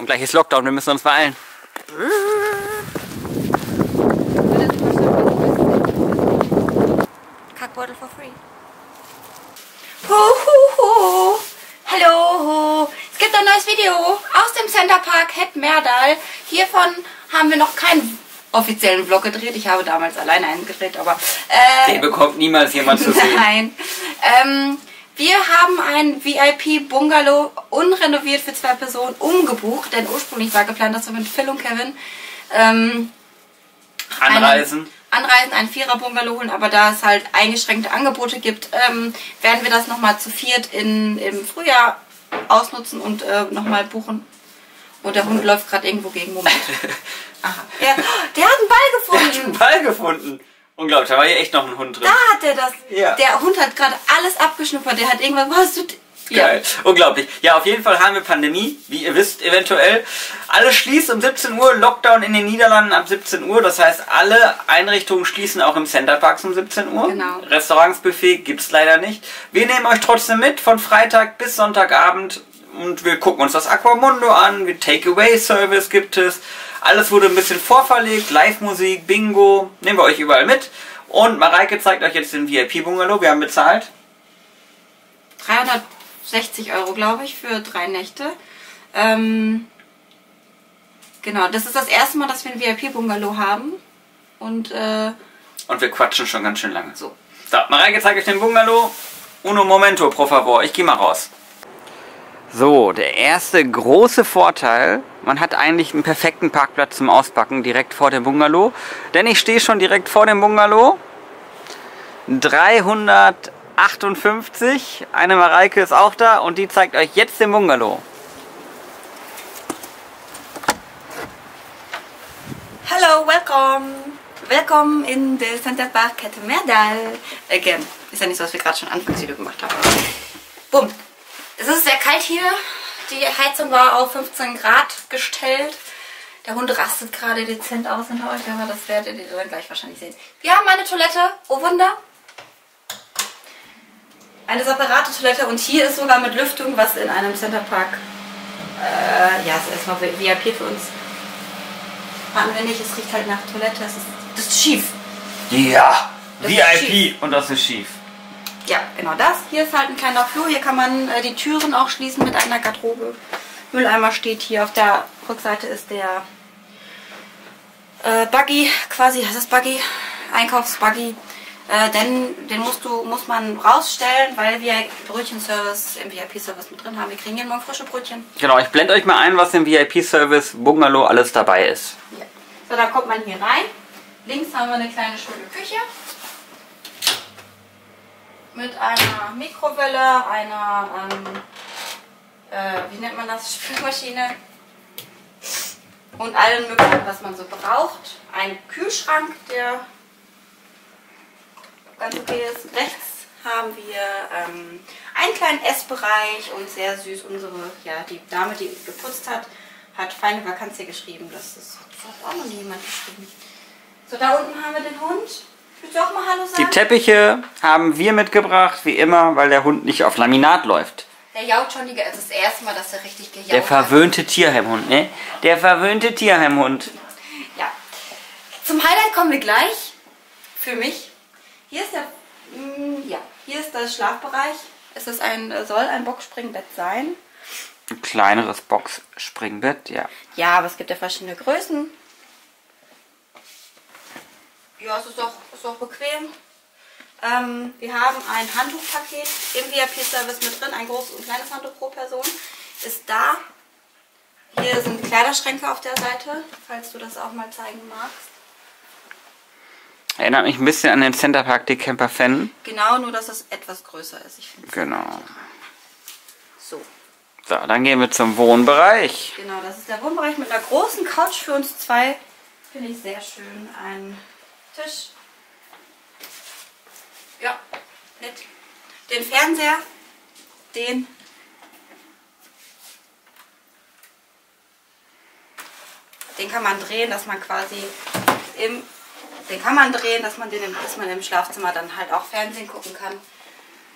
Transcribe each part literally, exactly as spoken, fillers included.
Gleich ist Lockdown, wir müssen uns beeilen. Kackbeutel for free. Huhuhu. Hallo. Es gibt ein neues Video aus dem Center Park Het Meerdal. Hiervon haben wir noch keinen offiziellen Vlog gedreht. Ich habe damals alleine einen gedreht, aber... Äh, Den bekommt niemals jemand zu sehen. Nein. Ähm, wir haben ein V I P-Bungalow unrenoviert für zwei Personen umgebucht, denn ursprünglich war geplant, dass wir mit Phil und Kevin ähm, Anreisen. Einen, Anreisen, einen Vierer-Bungalow holen, aber da es halt eingeschränkte Angebote gibt, ähm, werden wir das nochmal zu viert in, im Frühjahr ausnutzen und äh, nochmal buchen. Und der Hund läuft gerade irgendwo gegen. Moment. Aha. Der, der hat einen Ball gefunden. Der hat einen Ball gefunden. Unglaublich, da war hier echt noch ein Hund drin. Da hat er das. Ja. Der Hund hat gerade alles abgeschnuppert. Der hat irgendwann... Was du... Geil. Ja. Unglaublich. Ja, auf jeden Fall haben wir Pandemie, wie ihr wisst, eventuell. Alles schließt um siebzehn Uhr, Lockdown in den Niederlanden ab siebzehn Uhr. Das heißt, alle Einrichtungen schließen auch im Center Park um siebzehn Uhr. Genau. Restaurantsbuffet gibt es leider nicht. Wir nehmen euch trotzdem mit von Freitag bis Sonntagabend und wir gucken uns das Aquamundo an. Wir Takeaway-Service gibt es. Alles wurde ein bisschen vorverlegt. Live-Musik, Bingo. Nehmen wir euch überall mit. Und Mareike zeigt euch jetzt den V I P-Bungalow. Wir haben bezahlt dreihundertsechzig Euro, glaube ich, für drei Nächte. Ähm, genau, das ist das erste Mal, dass wir einen V I P-Bungalow haben. Und, äh, Und wir quatschen schon ganz schön lange. So, so Mareike zeigt euch den Bungalow. Uno momento, por favor. Ich gehe mal raus. So, der erste große Vorteil, man hat eigentlich einen perfekten Parkplatz zum Auspacken direkt vor dem Bungalow. Denn ich stehe schon direkt vor dem Bungalow. dreihundertachtundfünfzig. Eine Mareike ist auch da und die zeigt euch jetzt den Bungalow. Hello, welcome. Welcome in the Center Park Het Meerdal. Again. Ist ja nicht so, was wir gerade schon Anfangsvideo gemacht haben. Bumm. Es ist sehr kalt hier. Die Heizung war auf fünfzehn Grad gestellt. Der Hund rastet gerade dezent aus hinter euch, aber das werdet ihr dann gleich wahrscheinlich sehen. Wir haben eine Toilette. Oh Wunder. Eine separate Toilette und hier ist sogar mit Lüftung, was in einem Center Park, äh, ja, ist erstmal V I P für uns. Hatten wir nicht, es riecht halt nach Toilette, das ist, das ist schief. Ja, Das V ist I P schief. und das ist schief. Ja, genau das. Hier ist halt ein kleiner Flur, hier kann man äh, die Türen auch schließen mit einer Garderobe. Mülleimer steht hier, auf der Rückseite ist der äh, Buggy, quasi, das ist Buggy, Einkaufsbuggy. Äh, denn den musst du, muss man rausstellen, weil wir Brötchenservice im V I P-Service mit drin haben. Wir kriegen jeden Morgen frische Brötchen. Genau, ich blende euch mal ein, was im V I P-Service Bungalow alles dabei ist. Ja. So, dann kommt man hier rein. Links haben wir eine kleine schöne Küche. Mit einer Mikrowelle, einer, ähm, äh, wie nennt man das, Spülmaschine. Und allen möglichen, was man so braucht. Ein Kühlschrank, der ganz okay ist. Rechts haben wir ähm, einen kleinen Essbereich und sehr süß unsere, ja, die Dame, die geputzt hat, hat feine Vakanz hier geschrieben. Das, ist, das hat auch noch nie jemand geschrieben. So, da unten haben wir den Hund. Willst du auch mal Hallo sagen? Die Teppiche haben wir mitgebracht, wie immer, weil der Hund nicht auf Laminat läuft. Der jault schon, die, das ist das erste Mal, dass er richtig gejault Der verwöhnte Tierheimhund, ne? Der verwöhnte Tierheimhund. Ja. Zum Highlight kommen wir gleich. Für mich. Hier ist der, mh, ja, hier ist der Schlafbereich. Es ist ein, soll ein Boxspringbett sein. Ein kleineres Box-Springbett, ja. Ja, aber es gibt ja verschiedene Größen. Ja, es ist auch, ist auch bequem. Ähm, wir haben ein Handtuchpaket im V I P-Service mit drin. Ein großes und kleines Handtuch pro Person ist da. Hier sind Kleiderschränke auf der Seite, falls du das auch mal zeigen magst. Erinnert mich ein bisschen an den Center Park die Camper Fan. Genau, nur dass es etwas größer ist. Ich finde. Genau. So. So, dann gehen wir zum Wohnbereich. Genau, das ist der Wohnbereich mit einer großen Couch für uns zwei. Finde ich sehr schön. Ein Tisch. Ja, nett. Den Fernseher, den den kann man drehen, dass man quasi im den kann man drehen, dass man den im, dass man im Schlafzimmer dann halt auch Fernsehen gucken kann.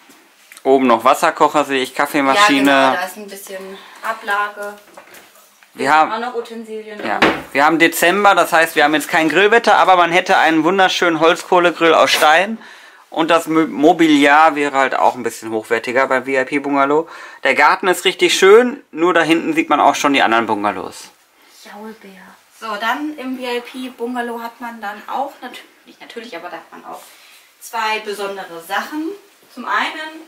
Oben noch Wasserkocher sehe ich, Kaffeemaschine. Ja, genau, da ist ein bisschen Ablage. Wir haben auch noch Utensilien. Ja, wir haben Dezember, das heißt, wir haben jetzt kein Grillwetter, aber man hätte einen wunderschönen Holzkohlegrill aus Stein. Und das Mobiliar wäre halt auch ein bisschen hochwertiger beim V I P-Bungalow. Der Garten ist richtig schön, nur da hinten sieht man auch schon die anderen Bungalows. Jaulbär. So, dann im V I P-Bungalow hat man dann auch, natürlich, nicht natürlich, aber da hat man auch zwei besondere Sachen. Zum einen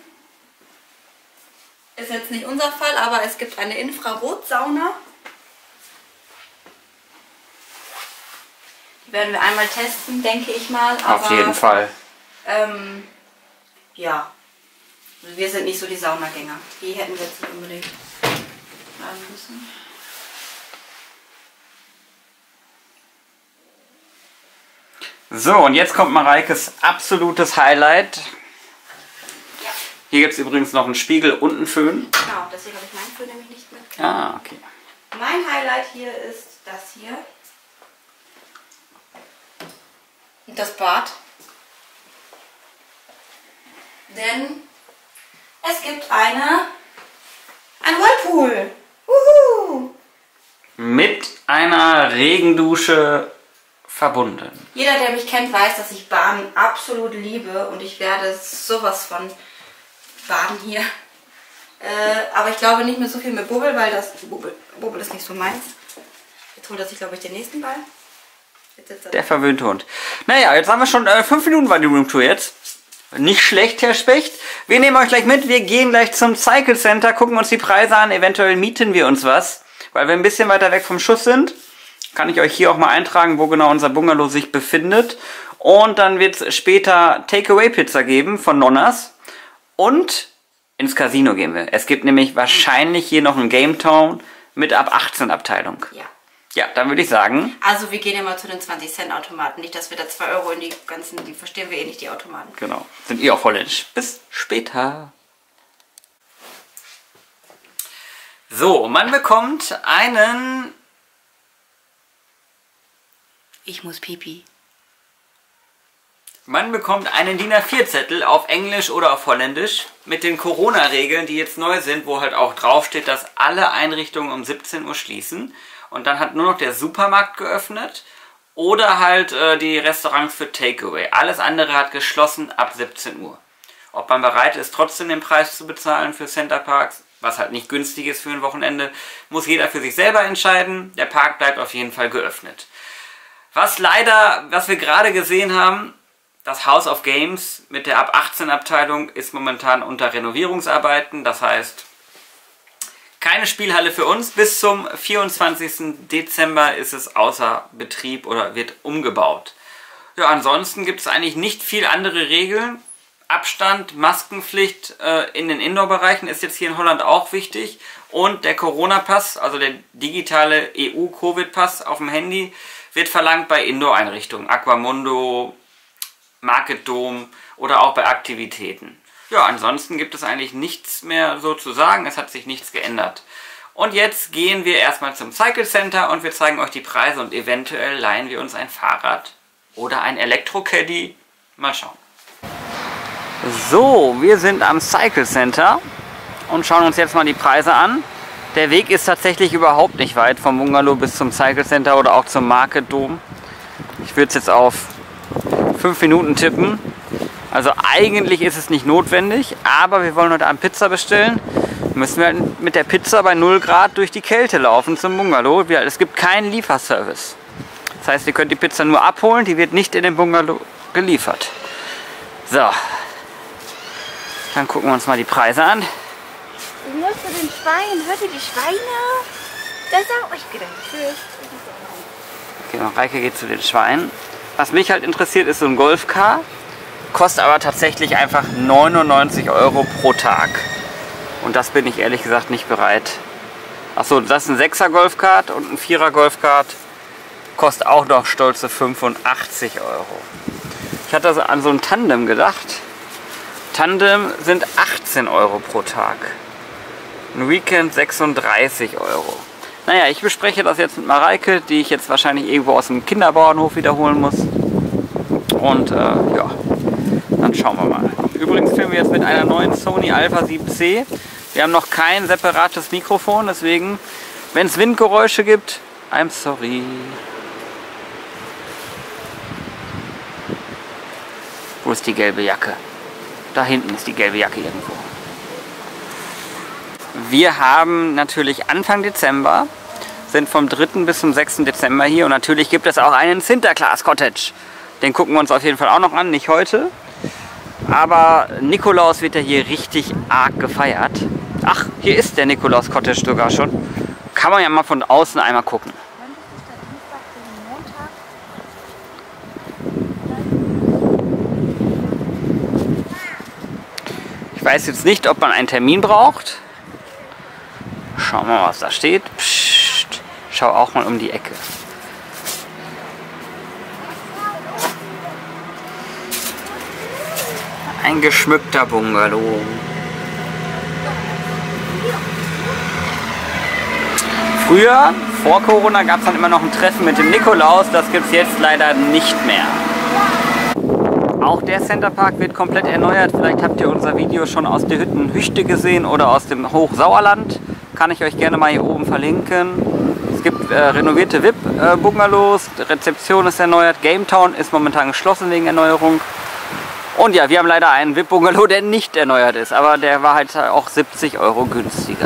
ist jetzt nicht unser Fall, aber es gibt eine Infrarotsauna. Die werden wir einmal testen, denke ich mal. Auf aber jeden Fall. Ähm, ja, also wir sind nicht so die Saunagänger. Die hätten wir jetzt nicht unbedingt haben müssen. So, und jetzt kommt Mareikes absolutes Highlight. Ja. Hier gibt es übrigens noch einen Spiegel und einen Föhn. Genau, deswegen habe ich meinen Föhn nämlich nicht mit. Ah, okay. Mein Highlight hier ist das hier. Und das Bad. Denn es gibt eine, ein Whirlpool. Uhu. Mit einer Regendusche verbunden. Jeder, der mich kennt, weiß, dass ich Baden absolut liebe und ich werde sowas von baden hier. Äh, aber ich glaube nicht mehr so viel mit Bubbel, weil das Bubbel, Bubbel ist nicht so meins. Jetzt holt er sich, glaube ich, den nächsten Ball. Jetzt sitzt er Der verwöhnte Hund. Naja, jetzt haben wir schon äh, fünf Minuten bei der Roomtour jetzt. Nicht schlecht, Herr Specht. Wir nehmen euch gleich mit. Wir gehen gleich zum Cycle Center, gucken uns die Preise an. Eventuell mieten wir uns was. Weil wir ein bisschen weiter weg vom Schuss sind, kann ich euch hier auch mal eintragen, wo genau unser Bungalow sich befindet. Und dann wird es später Takeaway-Pizza geben von Nonnas. Und ins Casino gehen wir. Es gibt nämlich wahrscheinlich hier noch einen Game Town mit ab achtzehn Abteilung. Ja. Ja, dann würde ich sagen... Also wir gehen immer zu den zwanzig Cent Automaten. Nicht, dass wir da zwei Euro in die ganzen... Die verstehen wir eh nicht, die Automaten. Genau. Sind eh auch holländisch. Bis später. So, man bekommt einen... Ich muss pipi. Man bekommt einen D I N A vier Zettel auf Englisch oder auf Holländisch mit den Corona-Regeln, die jetzt neu sind, wo halt auch draufsteht, dass alle Einrichtungen um siebzehn Uhr schließen. Und dann hat nur noch der Supermarkt geöffnet oder halt äh, die Restaurants für Takeaway. Alles andere hat geschlossen ab siebzehn Uhr. Ob man bereit ist, trotzdem den Preis zu bezahlen für Centerparks, was halt nicht günstig ist für ein Wochenende, muss jeder für sich selber entscheiden. Der Park bleibt auf jeden Fall geöffnet. Was leider, was wir gerade gesehen haben, das House of Games mit der ab achtzehn Abteilung ist momentan unter Renovierungsarbeiten. Das heißt, keine Spielhalle für uns. Bis zum vierundzwanzigsten Dezember ist es außer Betrieb oder wird umgebaut. Ja, ansonsten gibt es eigentlich nicht viel andere Regeln. Abstand, Maskenpflicht äh, in den Indoor-Bereichen ist jetzt hier in Holland auch wichtig. Und der Corona-Pass, also der digitale E U-Covid-Pass auf dem Handy, wird verlangt bei Indoor-Einrichtungen. Aquamundo, Market Dome oder auch bei Aktivitäten. Ja, ansonsten gibt es eigentlich nichts mehr so zu sagen. Es hat sich nichts geändert. Und jetzt gehen wir erstmal zum Cycle Center und wir zeigen euch die Preise und eventuell leihen wir uns ein Fahrrad oder ein Elektro-Caddy. Mal schauen. So, wir sind am Cycle Center und schauen uns jetzt mal die Preise an. Der Weg ist tatsächlich überhaupt nicht weit vom Bungalow bis zum Cycle Center oder auch zum Market Dome. Ich würde es jetzt auf fünf Minuten tippen. Also eigentlich ist es nicht notwendig, aber wir wollen heute Abend Pizza bestellen. Müssen wir halt mit der Pizza bei null Grad durch die Kälte laufen zum Bungalow. Es gibt keinen Lieferservice. Das heißt, ihr könnt die Pizza nur abholen, die wird nicht in den Bungalow geliefert. So, dann gucken wir uns mal die Preise an. Ich muss zu den Schweinen. Hört ihr die Schweine? Das habe ich gedacht. Tschüss. Okay, Mareike geht zu den Schweinen. Was mich halt interessiert, ist so ein Golfcar. Kostet aber tatsächlich einfach neunundneunzig Euro pro Tag. Und das bin ich ehrlich gesagt nicht bereit. Achso, das ist ein sechser Golfkart und ein vierer Golfkart. Kostet auch noch stolze fünfundachtzig Euro. Ich hatte also an so ein Tandem gedacht. Tandem sind achtzehn Euro pro Tag. Ein Weekend sechsunddreißig Euro. Naja, ich bespreche das jetzt mit Mareike, die ich jetzt wahrscheinlich irgendwo aus dem Kinderbauernhof wiederholen muss. Und äh, ja, dann schauen wir mal. Übrigens filmen wir jetzt mit einer neuen Sony Alpha sieben C. Wir haben noch kein separates Mikrofon, deswegen Wenn es Windgeräusche gibt, I'm sorry. Wo ist die gelbe Jacke? Da hinten ist die gelbe Jacke irgendwo. Wir haben natürlich Anfang Dezember, sind vom dritten bis zum sechsten Dezember hier und natürlich gibt es auch einen Sinterklaas Cottage. Den gucken wir uns auf jeden Fall auch noch an, nicht heute. Aber Nikolaus wird ja hier richtig arg gefeiert. Ach, hier ist der Nikolaus Cottage sogar schon. Kann man ja mal von außen einmal gucken. Ich weiß jetzt nicht, ob man einen Termin braucht. Schauen wir mal, was da steht. Psst, schau auch mal um die Ecke. Ein geschmückter Bungalow. Früher, vor Corona, gab es dann immer noch ein Treffen mit dem Nikolaus. Das gibt es jetzt leider nicht mehr. Auch der Centerpark wird komplett erneuert. Vielleicht habt ihr unser Video schon aus der Hüttenhüchte gesehen oder aus dem Hochsauerland. Kann ich euch gerne mal hier oben verlinken. Es gibt äh, renovierte V I P-Bungalows, äh, Rezeption ist erneuert, Gametown ist momentan geschlossen wegen Erneuerung. Und ja, wir haben leider einen V I P-Bungalow, der nicht erneuert ist, aber der war halt auch siebzig Euro günstiger.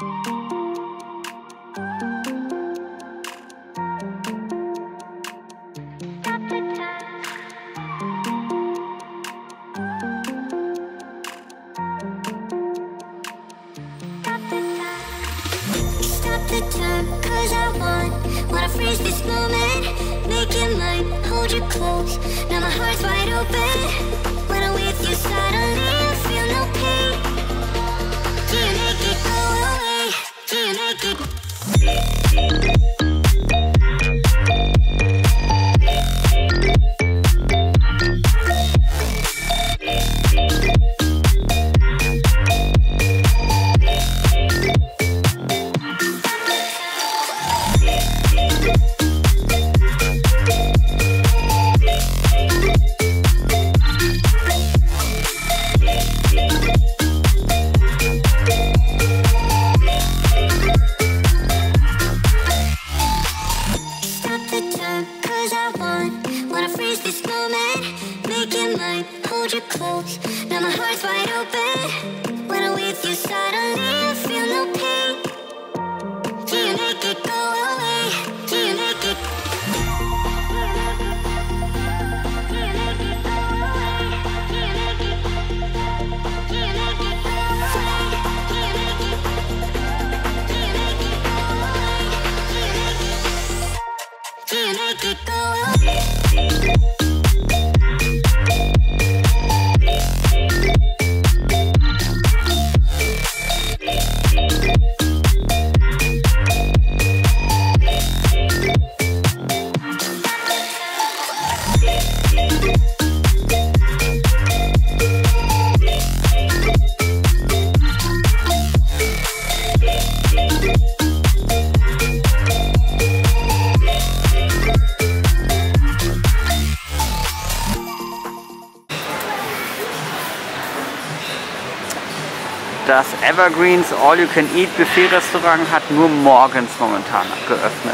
Das Evergreens All-You-Can-Eat-Buffet-Restaurant hat nur morgens momentan geöffnet.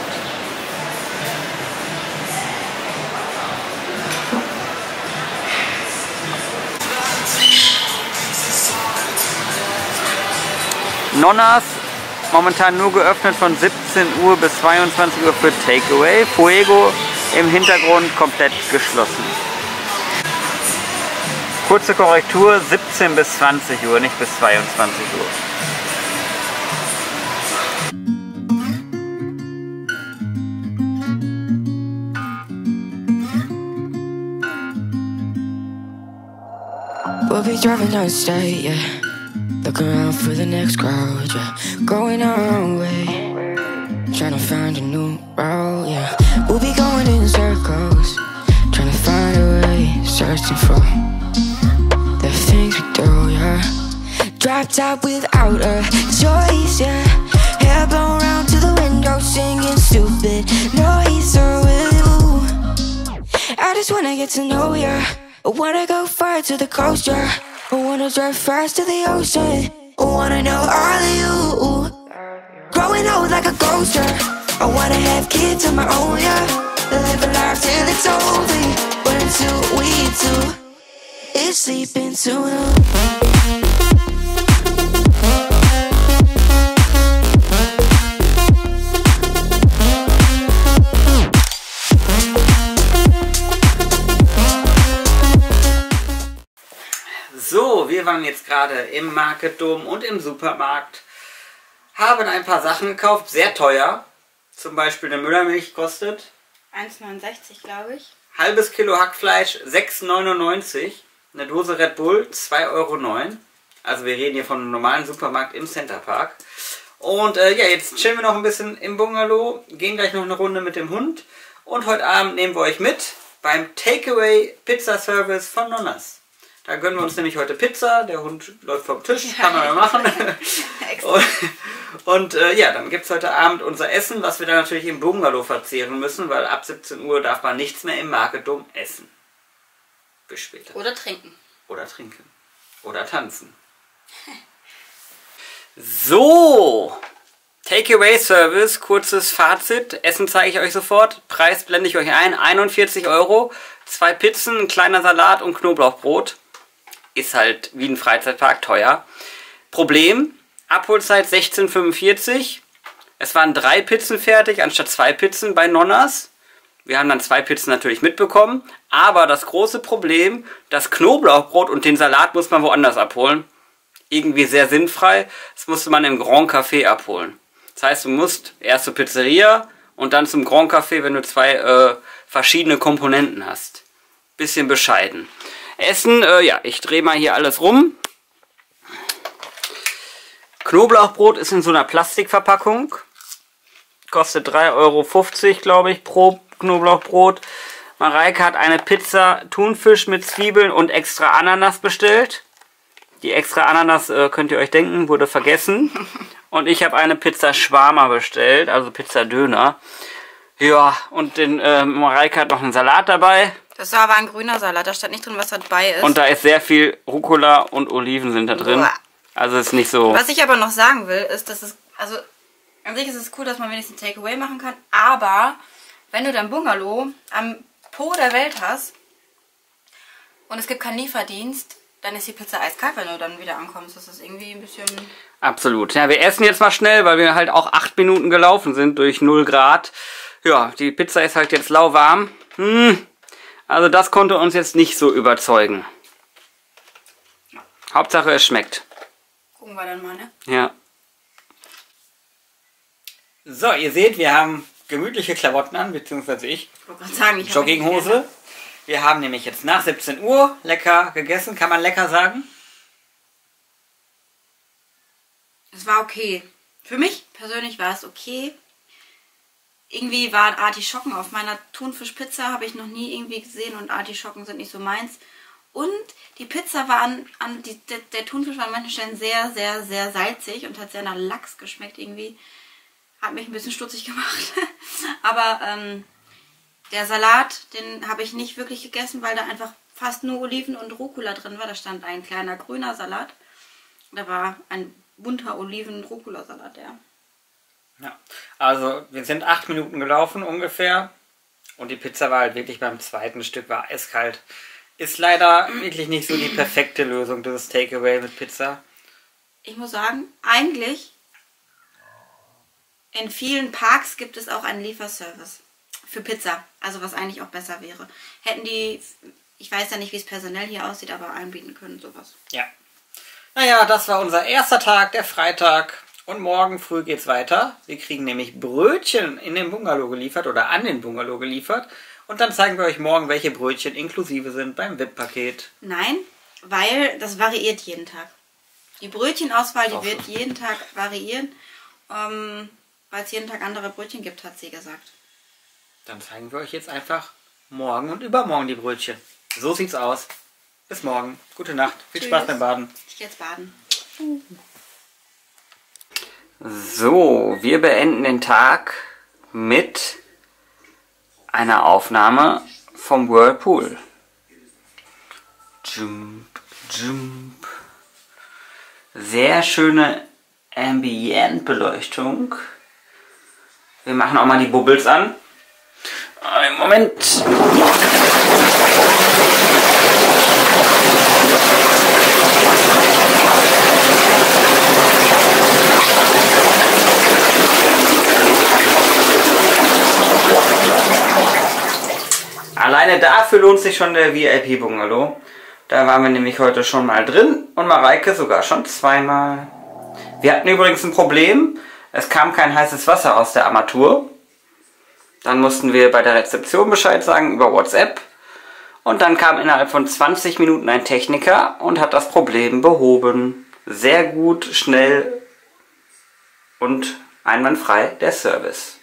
Nonnas momentan nur geöffnet von siebzehn Uhr bis zweiundzwanzig Uhr für Takeaway. Fuego im Hintergrund komplett geschlossen. Kurze Korrektur, siebzehn bis zwanzig Uhr, nicht bis zweiundzwanzig Uhr. We'll be driving down the state, yeah. Looking around for the next crowd, yeah. Going our own way, trying to find a new route, yeah. We'll be going in circles, trying to find a way, searching for the things we do, yeah. Dropped out without a choice, yeah. Hair blown round to the window, singing stupid noise. Or with you, I just wanna get to know ya. I wanna go far to the coast, yeah. I wanna drive fast to the ocean. I wanna know all of you. Growing old smooth like a ghost, yeah. I wanna have kids of my own, yeah. Live a life till it's over. But until we do, it's sleeping soon. So, wir waren jetzt gerade im Market Dome und im Supermarkt, haben ein paar Sachen gekauft, sehr teuer. Zum Beispiel eine Müllermilch kostet eins neunundsechzig, glaube ich. halbes Kilo Hackfleisch sechs neunundneunzig, eine Dose Red Bull zwei Euro neun. Also wir reden hier von einem normalen Supermarkt im Center Park. Und äh, ja, jetzt chillen wir noch ein bisschen im Bungalow, gehen gleich noch eine Runde mit dem Hund. Und heute Abend nehmen wir euch mit beim Takeaway Pizza Service von Nonnas. Da gönnen wir uns nämlich heute Pizza. Der Hund läuft vom Tisch, kann man ja machen. und und äh, ja, dann gibt es heute Abend unser Essen, was wir dann natürlich im Bungalow verzehren müssen, weil ab siebzehn Uhr darf man nichts mehr im Market Dome essen. Bis später. Oder trinken. Oder trinken. Oder tanzen. So, Takeaway Service, kurzes Fazit. Essen zeige ich euch sofort. Preis blende ich euch ein. einundvierzig Euro. Zwei Pizzen, ein kleiner Salat und Knoblauchbrot. Ist halt wie ein Freizeitpark teuer. Problem, Abholzeit sechzehn Uhr fünfundvierzig. Es waren drei Pizzen fertig, anstatt zwei Pizzen bei Nonnas. Wir haben dann zwei Pizzen natürlich mitbekommen. Aber das große Problem, das Knoblauchbrot und den Salat muss man woanders abholen. Irgendwie sehr sinnfrei. Das musste man im Grand Café abholen. Das heißt, du musst erst zur Pizzeria und dann zum Grand Café, wenn du zwei äh, verschiedene Komponenten hast. Bisschen bescheiden. Essen, äh, ja, ich drehe mal hier alles rum. Knoblauchbrot ist in so einer Plastikverpackung. Kostet drei Euro fünfzig, glaube ich, pro Knoblauchbrot. Mareike hat eine Pizza Thunfisch mit Zwiebeln und extra Ananas bestellt. Die extra Ananas, äh, könnt ihr euch denken, wurde vergessen. Und ich habe eine Pizza Schwarmer bestellt, also Pizza Döner. Ja, und den äh, Mareike hat noch einen Salat dabei. Das war aber ein grüner Salat, da stand nicht drin, was dabei ist. Und da ist sehr viel Rucola und Oliven sind da drin. Uah. Also ist nicht so... Was ich aber noch sagen will, ist, dass es... Also, an sich ist es cool, dass man wenigstens Takeaway machen kann. Aber, wenn du dein Bungalow am Po der Welt hast und es gibt keinen Lieferdienst, dann ist die Pizza eiskalt, wenn du dann wieder ankommst. Das ist irgendwie ein bisschen... Absolut. Ja, wir essen jetzt mal schnell, weil wir halt auch acht Minuten gelaufen sind durch null Grad. Ja, die Pizza ist halt jetzt lauwarm. Hm... Also das konnte uns jetzt nicht so überzeugen. Ja. Hauptsache es schmeckt. Gucken wir dann mal, ne? Ja. So, ihr seht, wir haben gemütliche Klamotten an, beziehungsweise ich. Ich wollte gerade sagen, ich habe Jogginghose. Wir haben nämlich jetzt nach siebzehn Uhr lecker gegessen. Kann man lecker sagen? Es war okay. Für mich persönlich war es okay. Irgendwie waren Artischocken auf meiner Thunfischpizza, habe ich noch nie irgendwie gesehen, und Artischocken sind nicht so meins. Und die Pizza war an, an die, der, der Thunfisch war an manchen Stellen sehr, sehr, sehr salzig und hat sehr nach Lachs geschmeckt irgendwie. Hat mich ein bisschen stutzig gemacht. Aber ähm, der Salat, den habe ich nicht wirklich gegessen, weil da einfach fast nur Oliven und Rucola drin war. Da stand ein kleiner grüner Salat. Da war ein bunter Oliven-Rucola-Salat, ja. Ja, also wir sind acht Minuten gelaufen ungefähr und die Pizza war halt wirklich beim zweiten Stück, war eiskalt. Ist leider wirklich nicht so die perfekte Lösung, dieses Takeaway mit Pizza. Ich muss sagen, eigentlich in vielen Parks gibt es auch einen Lieferservice für Pizza, also was eigentlich auch besser wäre. Hätten die, ich weiß ja nicht, wie es personell hier aussieht, aber anbieten können sowas. Ja. Naja, das war unser erster Tag, der Freitag. Und morgen früh geht's weiter. Wir kriegen nämlich Brötchen in den Bungalow geliefert oder an den Bungalow geliefert. Und dann zeigen wir euch morgen, welche Brötchen inklusive sind beim V I P-Paket. Nein, weil das variiert jeden Tag. Die Brötchenauswahl, die Auch wird so. jeden Tag variieren, ähm, weil es jeden Tag andere Brötchen gibt, hat sie gesagt. Dann zeigen wir euch jetzt einfach morgen und übermorgen die Brötchen. So sieht's aus. Bis morgen. Gute Nacht. Viel Tschüss. Spaß beim Baden. Ich gehe jetzt baden. So, wir beenden den Tag mit einer Aufnahme vom Whirlpool. Jump, jump. Sehr schöne Ambient-Beleuchtung. Wir machen auch mal die Bubbles an. Einen Moment. Alleine dafür lohnt sich schon der V I P-Bungalow. Da waren wir nämlich heute schon mal drin und Mareike sogar schon zweimal. Wir hatten übrigens ein Problem. Es kam kein heißes Wasser aus der Armatur. Dann mussten wir bei der Rezeption Bescheid sagen über WhatsApp. Und dann kam innerhalb von zwanzig Minuten ein Techniker und hat das Problem behoben. Sehr gut, schnell und einwandfrei der Service.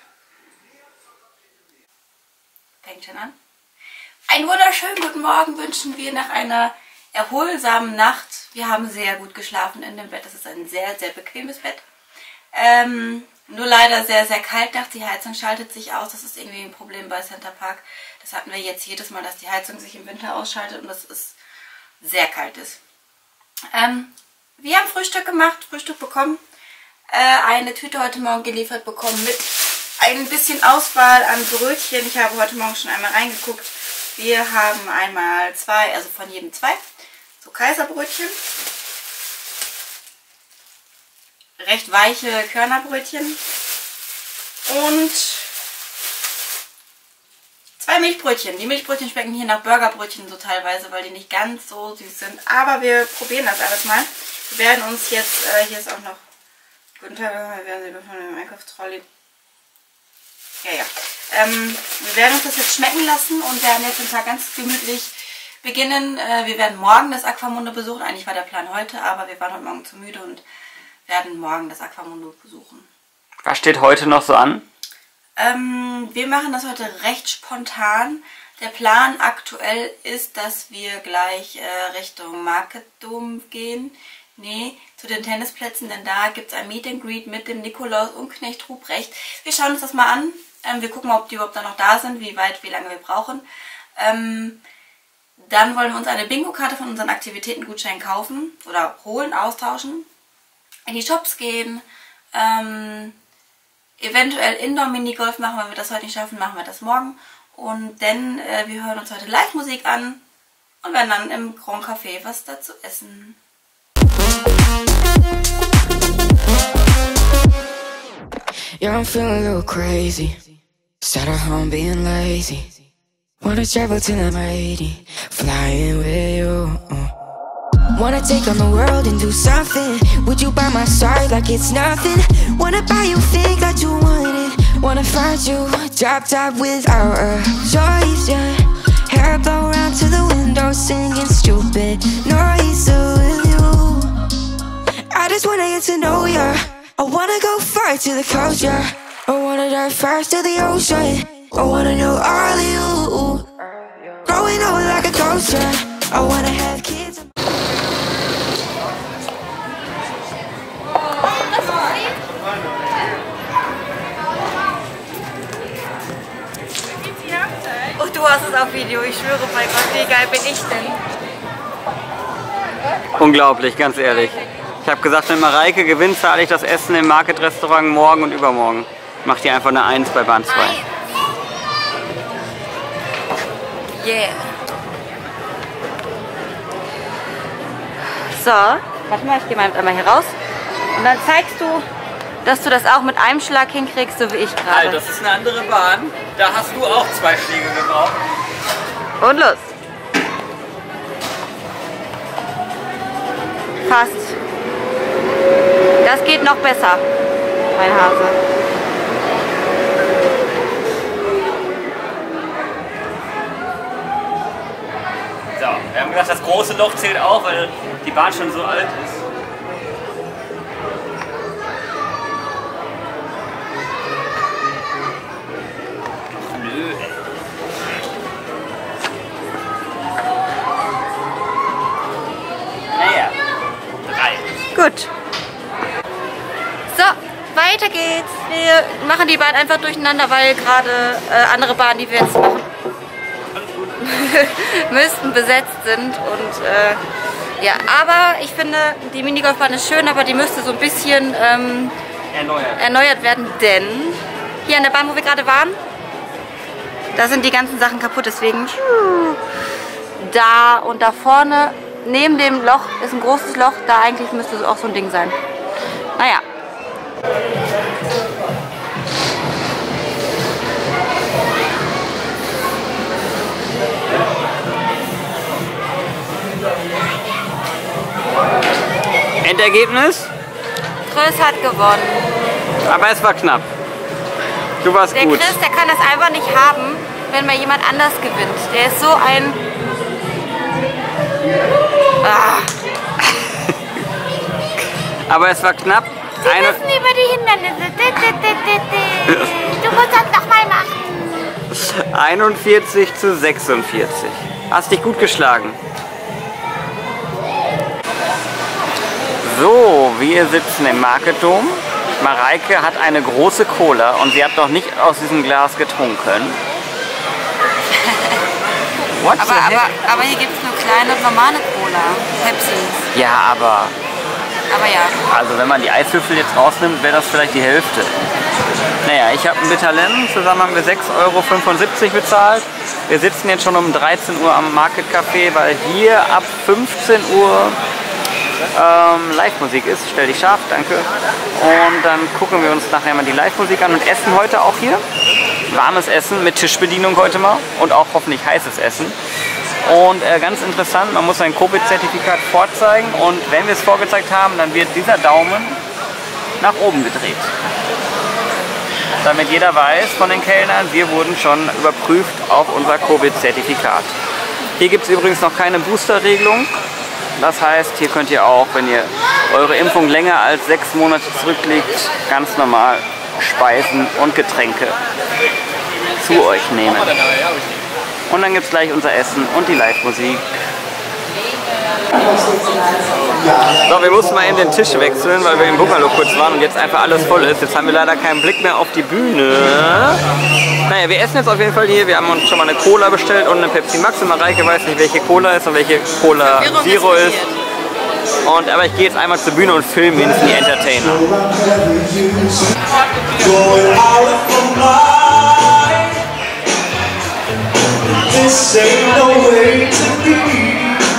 Fängt schon an. Einen wunderschönen guten Morgen wünschen wir nach einer erholsamen Nacht. Wir haben sehr gut geschlafen in dem Bett. Das ist ein sehr, sehr bequemes Bett. Ähm, nur leider sehr, sehr kalt nachts. Die Heizung schaltet sich aus. Das ist irgendwie ein Problem bei Center Park. Das hatten wir jetzt jedes Mal, dass die Heizung sich im Winter ausschaltet und das ist sehr kalt ist. Ähm, wir haben Frühstück gemacht, Frühstück bekommen. Äh, eine Tüte heute Morgen geliefert bekommen mit ein bisschen Auswahl an Brötchen. Ich habe heute Morgen schon einmal reingeguckt. Wir haben einmal zwei, also von jedem zwei, so Kaiserbrötchen. Recht weiche Körnerbrötchen. Und zwei Milchbrötchen. Die Milchbrötchen schmecken hier nach Burgerbrötchen so teilweise, weil die nicht ganz so süß sind. Aber wir probieren das alles mal. Wir werden uns jetzt, äh, hier ist auch noch, guten Tag, wir werden Sie von dem Einkaufstrolley. Ja, ja. Ähm, wir werden uns das jetzt schmecken lassen und werden jetzt den Tag ganz gemütlich beginnen. Äh, wir werden morgen das Aquamundo besuchen. Eigentlich war der Plan heute, aber wir waren heute Morgen zu müde und werden morgen das Aquamundo besuchen. Was steht heute noch so an? Ähm, wir machen das heute recht spontan. Der Plan aktuell ist, dass wir gleich äh, Richtung Market Dome gehen. Nee, zu den Tennisplätzen, denn da gibt es ein Meet and Greet mit dem Nikolaus und Knecht Ruprecht. Wir schauen uns das mal an. Ähm, wir gucken mal, ob die überhaupt dann noch da sind, wie weit, wie lange wir brauchen. Ähm, dann wollen wir uns eine Bingo-Karte von unseren Aktivitätengutscheinen kaufen oder holen, austauschen. In die Shops gehen. Ähm, eventuell Indoor-Minigolf machen, wenn wir das heute nicht schaffen, machen wir das morgen. Und dann, äh, wir hören uns heute Live-Musik an und werden dann im Grand Café was dazu essen. Yeah, I'm feeling a little crazy. Sat at home being lazy. Wanna travel till I'm eighty, flying with you. Wanna take on the world and do something. Would you by my side like it's nothing? Wanna buy you things that you wanted. Wanna find you drop top without a choice, yeah. Hair blow around to the window, singing stupid noise with you. I just wanna get to know ya. I wanna go far to the coast, yeah. I wanna dive first to the ocean. I wanna know all of you. Growing up like a ghost, yeah. I wanna have kids. Oh, du hast es auf Video, ich schwöre bei Gott, wie geil bin ich denn? Unglaublich, ganz ehrlich. Ich habe gesagt, wenn Mareike gewinnt, zahle ich das Essen im Market-Restaurant morgen und übermorgen. Mach dir einfach eine eins bei Bahn zwei. Yeah. So, warte mal, ich gehe mal einmal hier raus. Und dann zeigst du, dass du das auch mit einem Schlag hinkriegst, so wie ich gerade. Halt, das ist eine andere Bahn. Da hast du auch zwei Schläge gebraucht. Und los. Fast. Das geht noch besser, mein Hase. So, wir haben gesagt, das große Loch zählt auch, weil die Bahn schon so alt ist. Naja, drei. Gut. So, weiter geht's. Wir machen die Bahn einfach durcheinander, weil gerade äh, andere Bahnen, die wir jetzt machen, müssten besetzt sind. Und äh, ja, aber ich finde, die Minigolfbahn ist schön, aber die müsste so ein bisschen ähm, erneuert. erneuert werden, denn Hier an der Bahn, wo wir gerade waren, da sind die ganzen Sachen kaputt, deswegen da und da vorne neben dem Loch ist ein großes Loch, da eigentlich müsste es auch so ein Ding sein. Naja. Endergebnis? Chris hat gewonnen. Aber es war knapp. Du warst Der gut. Chris, der kann das einfach nicht haben, wenn mal jemand anders gewinnt. Der ist so ein... Ah. Aber es war knapp. Sie Eine müssen über die Hindernisse. Du musst das nochmal machen. einundvierzig zu sechsundvierzig. Hast dich gut geschlagen. So, wir sitzen im Market Dome. Mareike hat eine große Cola und sie hat noch nicht aus diesem Glas getrunken. What Aber, aber, aber hier gibt es nur kleine, normale Cola. Pepsis. Ja, aber... Aber ja. Also wenn man die Eiswürfel jetzt rausnimmt, wäre das vielleicht die Hälfte. Naja, ich habe ein Bitter Lemon, zusammen haben wir sechs Euro fünfundsiebzig bezahlt. Wir sitzen jetzt schon um dreizehn Uhr am Market Café, weil hier ab fünfzehn Uhr ähm, Live-Musik ist. Stell dich scharf, danke. Und dann gucken wir uns nachher mal die Live-Musik an und essen heute auch hier. Warmes Essen mit Tischbedienung heute mal und auch hoffentlich heißes Essen. Und äh, ganz interessant, man muss sein Covid-Zertifikat vorzeigen und wenn wir es vorgezeigt haben, dann wird dieser Daumen nach oben gedreht. Damit jeder weiß von den Kellnern, wir wurden schon überprüft auf unser Covid-Zertifikat. Hier gibt es übrigens noch keine Booster-Regelung. Das heißt, hier könnt ihr auch, wenn ihr eure Impfung länger als sechs Monate zurückliegt, ganz normal Speisen und Getränke zu euch nehmen. Und dann gibt es gleich unser Essen und die Live-Musik. So, wir mussten mal eben den Tisch wechseln, weil wir im Bungalow kurz waren und jetzt einfach alles voll ist. Jetzt haben wir leider keinen Blick mehr auf die Bühne. Naja, wir essen jetzt auf jeden Fall hier. Wir haben uns schon mal eine Cola bestellt und eine Pepsi Max. Und Mareike weiß nicht, welche Cola ist und welche Cola Zero ist. Und, aber ich gehe jetzt einmal zur Bühne und filme wenigstens die Entertainer. This ain't no way to be.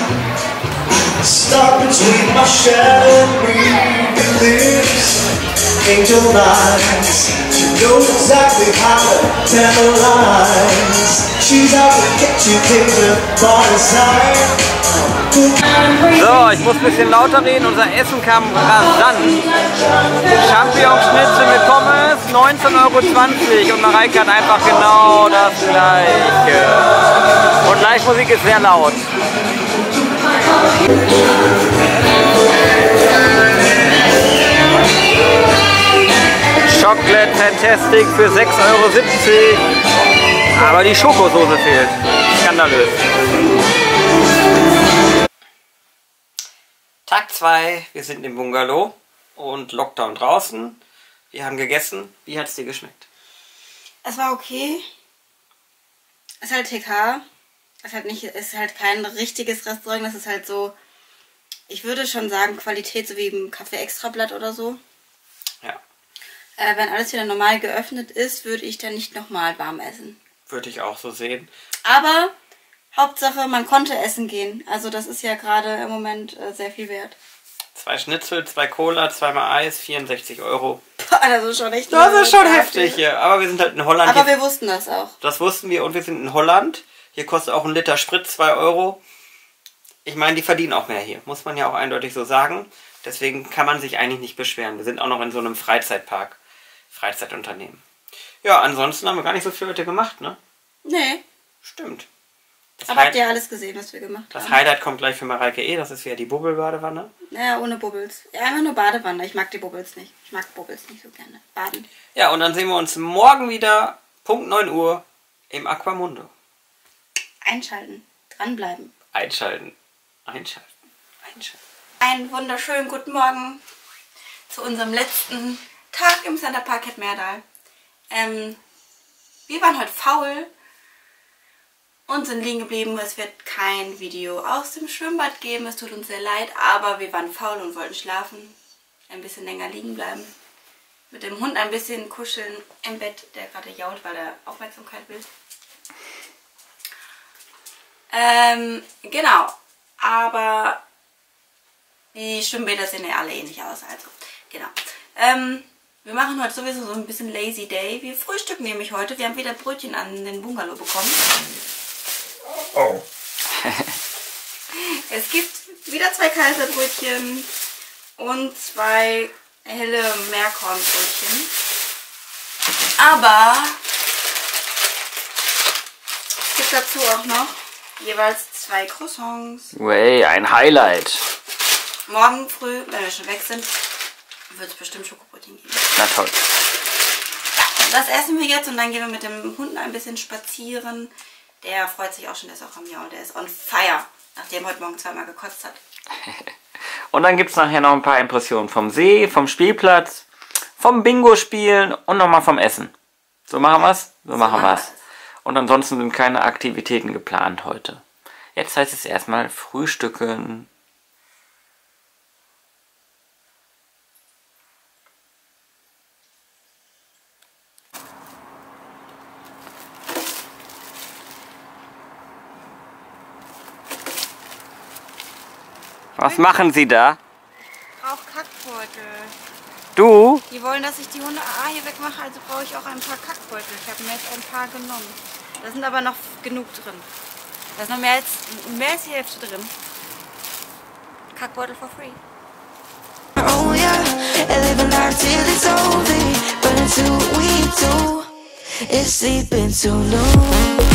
Stop between my shadow and me. It lives, angel eyes. She knows exactly how to tell the lies. She's out to get you, take the body side. So, ich muss ein bisschen lauter reden. Unser Essen kam rasant. Champignonschnitzel mit Pommes, neunzehn Euro zwanzig. Und Mareike hat einfach genau das Gleiche. Und Live-Musik ist sehr laut. Chocolate Fantastic für sechs Euro siebzig. Aber die Schokosoße fehlt. Skandalös. Tag zwei, wir sind im Bungalow und Lockdown draußen. Wir haben gegessen. Wie hat es dir geschmeckt? Es war okay. Es ist halt T K. Es ist halt, nicht, es ist halt kein richtiges Restaurant. Das ist halt so, ich würde schon sagen, Qualität, so wie im Café Extrablatt oder so. Ja. Äh, wenn alles wieder normal geöffnet ist, würde ich dann nicht nochmal warm essen. Würde ich auch so sehen. Aber Hauptsache, man konnte essen gehen. Also das ist ja gerade im Moment äh, sehr viel wert. Zwei Schnitzel, zwei Cola, zweimal Eis, vierundsechzig Euro. Das ist schon echt... Das ist schon heftig hier. Aber wir sind halt in Holland. Aber hier, wir wussten das auch. Das wussten wir und wir sind in Holland. Hier kostet auch ein Liter Sprit zwei Euro. Ich meine, die verdienen auch mehr hier. Muss man ja auch eindeutig so sagen. Deswegen kann man sich eigentlich nicht beschweren. Wir sind auch noch in so einem Freizeitpark. Freizeitunternehmen. Ja, ansonsten haben wir gar nicht so viel heute gemacht, ne? Nee. Stimmt. Das Aber habt ihr alles gesehen, was wir gemacht das haben? Das Highlight kommt gleich für Mareike eh. Das ist wieder die Bubbelbadewanne. Naja, ohne Bubbles. Ja, einfach nur Badewanne. Ich mag die Bubbles nicht. Ich mag Bubbles nicht so gerne. Baden. Ja, und dann sehen wir uns morgen wieder, Punkt neun Uhr, im Aquamundo. Einschalten. Dranbleiben. Einschalten. Einschalten. Einschalten. Einen wunderschönen guten Morgen zu unserem letzten Tag im Center Park Het Meerdal. Ähm, wir waren heute faul und sind liegen geblieben. Es wird kein Video aus dem Schwimmbad geben. Es tut uns sehr leid, aber wir waren faul und wollten schlafen. Ein bisschen länger liegen bleiben. mit dem Hund ein bisschen kuscheln im Bett, der gerade jault, weil er Aufmerksamkeit will. Ähm, genau. Aber die Schwimmbäder sehen ja alle ähnlich aus. Also, genau. Ähm, wir machen heute sowieso so ein bisschen Lazy Day. Wir frühstücken nämlich heute. Wir haben wieder Brötchen an den Bungalow bekommen. Oh. Es gibt wieder zwei Kaiserbrötchen und zwei helle Meerkornbrötchen. Aber es gibt dazu auch noch jeweils zwei Croissants. Way, ein Highlight. Morgen früh, wenn wir schon weg sind, wird es bestimmt Schokobrötchen geben. Na toll. Ja, das essen wir jetzt und dann gehen wir mit dem Hund ein bisschen spazieren. Der freut sich auch schon, der ist auch am Jahr, der ist on fire, nachdem er heute Morgen zweimal gekotzt hat. Und dann gibt es nachher noch ein paar Impressionen vom See, vom Spielplatz, vom Bingo-Spielen und nochmal vom Essen. So machen wir es? So, so machen wir es. Und ansonsten sind keine Aktivitäten geplant heute. Jetzt heißt es erstmal frühstücken. Was machen Sie da? Ich brauche Kackbeutel. Du? Die wollen, dass ich die Hunde A hier wegmache, also brauche ich auch ein paar Kackbeutel. Ich habe mir jetzt ein paar genommen. Da sind aber noch genug drin. Da ist noch mehr als, mehr als die Hälfte drin. Kackbeutel for free. Oh yeah, and living life till it's over. But until we do, it's sleeping too long.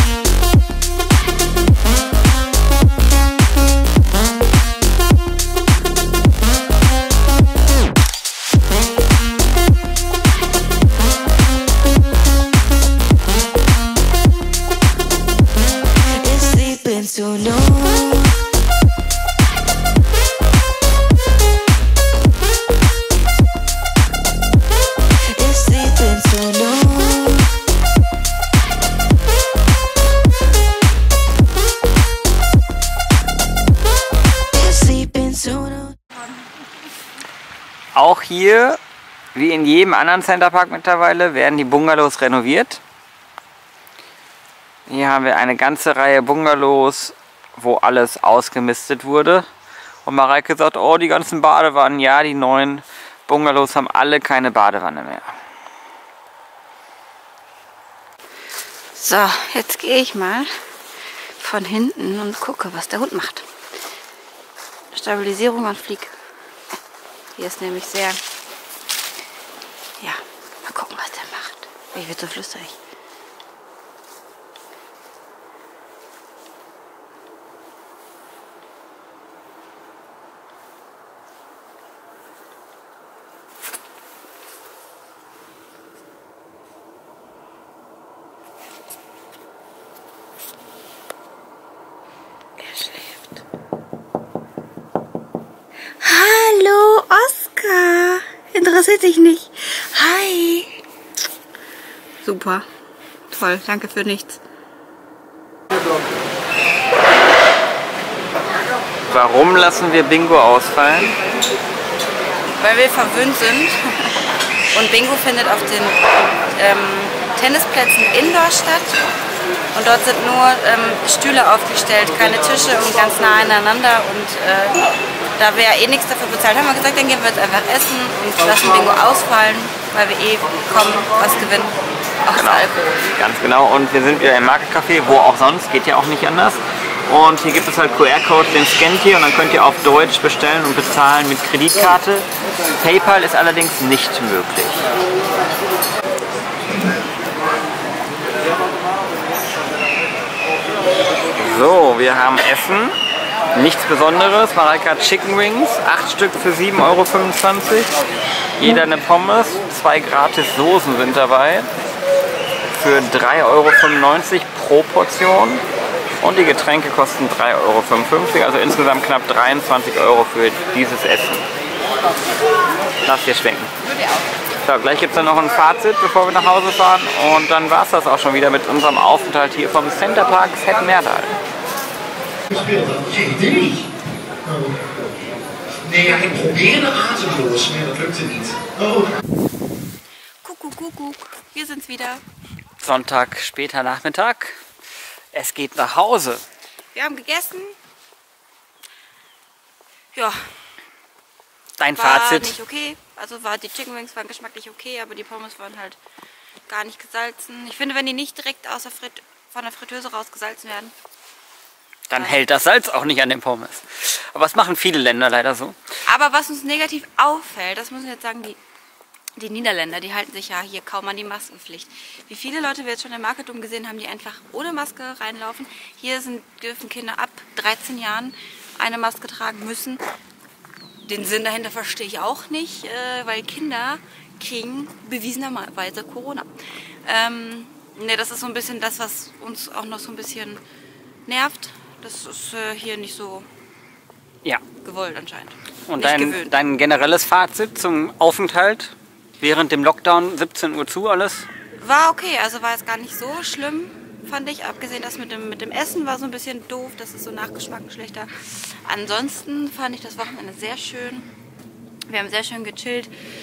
Auch hier, wie in jedem anderen Centerpark mittlerweile, werden die Bungalows renoviert. Hier haben wir eine ganze Reihe Bungalows, wo alles ausgemistet wurde. Und Mareike sagt, oh, die ganzen Badewannen, ja, die neuen Bungalows haben alle keine Badewanne mehr. So, jetzt gehe ich mal von hinten und gucke, was der Hund macht. Stabilisierung und Flieg. Hier ist nämlich sehr... Ja, mal gucken, was der macht. Ich werde so flüsterig. Er schläft. Hallo, Oskar. Interessiert dich nicht. Hi. Super. Toll. Danke für nichts. Warum lassen wir Bingo ausfallen? Weil wir verwöhnt sind. Und Bingo findet auf den ähm, Tennisplätzen indoor statt. Und dort sind nur ähm, Stühle aufgestellt, keine Tische und ganz nah aneinander. Und äh, da wir ja eh nichts dafür bezahlt haben, haben wir gesagt, dann gehen wir jetzt einfach essen und lassen Bingo ausfallen, weil wir eh kommen, was gewinnen. Auch Genau. Alkohol. Ganz genau. Und wir sind wieder im Marktcafé, wo auch sonst, geht ja auch nicht anders. Und hier gibt es halt Q R-Code, den scannt ihr und dann könnt ihr auf Deutsch bestellen und bezahlen mit Kreditkarte. PayPal ist allerdings nicht möglich. So, wir haben Essen. Nichts Besonderes. Mareike hat Chicken Wings. acht Stück für sieben Euro fünfundzwanzig. Jeder eine Pommes. Zwei gratis Soßen sind dabei. Für drei Euro fünfundneunzig pro Portion. Und die Getränke kosten drei Euro fünfundfünfzig. Also insgesamt knapp dreiundzwanzig Euro für dieses Essen. Lass dir schwenken. So, gleich gibt es dann noch ein Fazit, bevor wir nach Hause fahren. Und dann war es das auch schon wieder mit unserem Aufenthalt hier vom Centerpark Zetmerdal. Geen idee. Oh. Nee, ja, ik probeerde atemloos, maar dat lukte niet. Oh. sind's wieder. Sonntag, später Nachmittag. Es geht nach Hause. Wir haben gegessen. Ja. Dein War Fazit? nicht okay. Also war die Chicken Wings waren geschmacklich okay, aber die Pommes waren halt gar nicht gesalzen. Ich finde, wenn die nicht direkt aus der Frit von der Fritteuse raus gesalzen werden. Dann hält das Salz auch nicht an den Pommes. Aber das machen viele Länder leider so. Aber was uns negativ auffällt, das müssen wir jetzt sagen, die, die Niederländer, die halten sich ja hier kaum an die Maskenpflicht. Wie viele Leute wir jetzt schon im Marketum gesehen haben, die einfach ohne Maske reinlaufen. Hier sind, dürfen Kinder ab dreizehn Jahren eine Maske tragen müssen. Den Sinn dahinter verstehe ich auch nicht, äh, weil Kinder kriegen bewiesenerweise Corona. Ähm, ne, das ist so ein bisschen das, was uns auch noch so ein bisschen nervt. Das ist äh, hier nicht so Ja. gewollt anscheinend. Und Nicht dein, gewöhnt. dein generelles Fazit zum Aufenthalt während dem Lockdown, siebzehn Uhr zu alles? War okay, also war jetzt gar nicht so schlimm, fand ich. Abgesehen, das mit dem, mit dem Essen war so ein bisschen doof, das ist so Nachgeschmack ein schlechter. Ansonsten fand ich das Wochenende sehr schön. Wir haben sehr schön gechillt.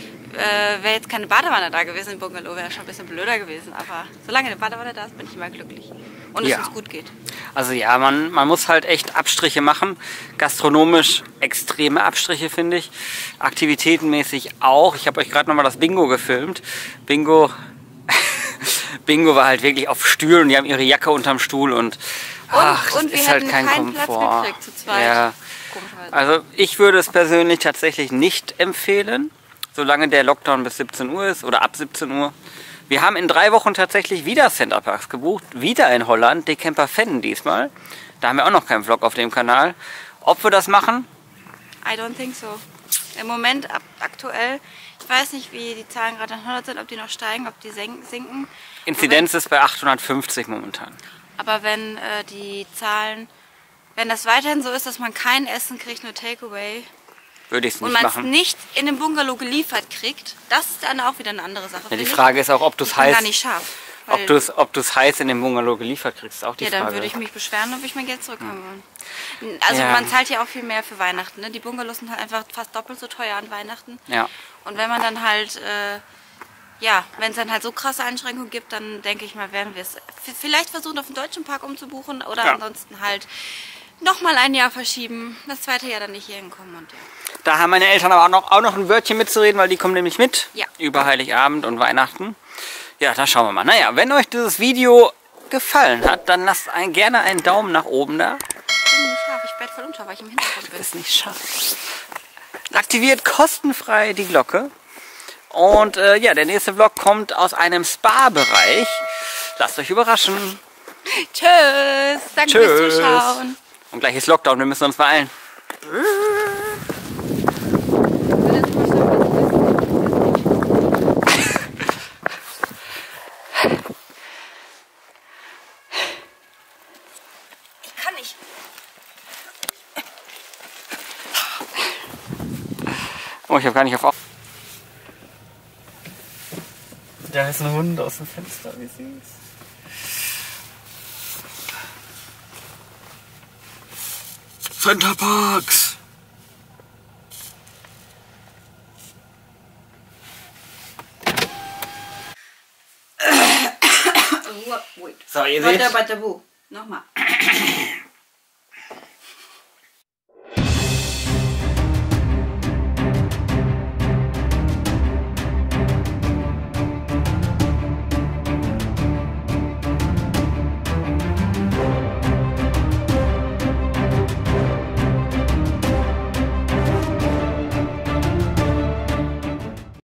Äh, wäre jetzt keine Badewanne da gewesen im Bungalow, wäre schon ein bisschen blöder gewesen. Aber solange eine Badewanne da ist, bin ich immer glücklich. Und es Ja. uns gut geht. Also ja, man, man muss halt echt Abstriche machen. Gastronomisch extreme Abstriche, finde ich. Aktivitätenmäßig auch. Ich habe euch gerade nochmal das Bingo gefilmt. Bingo... Bingo war halt wirklich auf Stühlen und die haben ihre Jacke unterm Stuhl und ach, und das wir ist halt hätten kein keinen Komfort. Platz gekriegt zu zweit. Ja. Komischerweise. Also ich würde es persönlich tatsächlich nicht empfehlen, solange der Lockdown bis siebzehn Uhr ist oder ab siebzehn Uhr. Wir haben in drei Wochen tatsächlich wieder Centerparks gebucht, wieder in Holland, die Camper Fenn diesmal. Da haben wir auch noch keinen Vlog auf dem Kanal. Ob wir das machen? I don't think so. Im Moment ab, aktuell, ich weiß nicht, wie die Zahlen gerade in Holland sind, ob die noch steigen, ob die senken, sinken. Inzidenz ist bei achthundertfünfzig momentan. Aber wenn äh, die Zahlen, wenn das weiterhin so ist, dass man kein Essen kriegt, nur Takeaway, Würde ich es und nicht man es machen. nicht in dem Bungalow geliefert kriegt, das ist dann auch wieder eine andere Sache. Ja, die finde Frage ist auch, ob du ich. es Ich bin heiß, gar nicht scharf. weil- ob du es, ob du es heiß in dem Bungalow geliefert kriegst, ist auch die Ja, dann Frage. würde ich mich beschweren, ob ich mein Geld zurückhaben wollen. Also Ja. man zahlt ja auch viel mehr für Weihnachten. Ne? Die Bungalows sind halt einfach fast doppelt so teuer an Weihnachten. Ja. Und wenn man dann halt, äh, ja, wenn es dann halt so krasse Einschränkungen gibt, dann denke ich mal, werden wir es vielleicht versuchen, auf den deutschen Park umzubuchen oder Ja. ansonsten halt nochmal ein Jahr verschieben, das zweite Jahr dann nicht hier hinkommen. Und ja. Da haben meine Eltern aber auch noch, auch noch ein Wörtchen mitzureden, weil die kommen nämlich mit Ja. über Heiligabend und Weihnachten. Ja, da schauen wir mal. Naja, wenn euch dieses Video gefallen hat, dann lasst ein, gerne einen Daumen nach oben da. Ich bin nicht scharf, ich werde voll unter, weil ich im Hintergrund bin. Ist nicht scharf. Aktiviert kostenfrei die Glocke. Und äh, ja, der nächste Vlog kommt aus einem Spa-Bereich. Lasst euch überraschen. Tschüss, danke Tschüss. fürs Zuschauen. Und gleich ist Lockdown, wir müssen uns beeilen. Ich kann nicht. Oh, ich habe gar nicht auf... Da ist ein Hund aus dem Fenster, wie süß. Centerparks. Wait. So, ihr Warte, seht, warte, wo? Nochmal.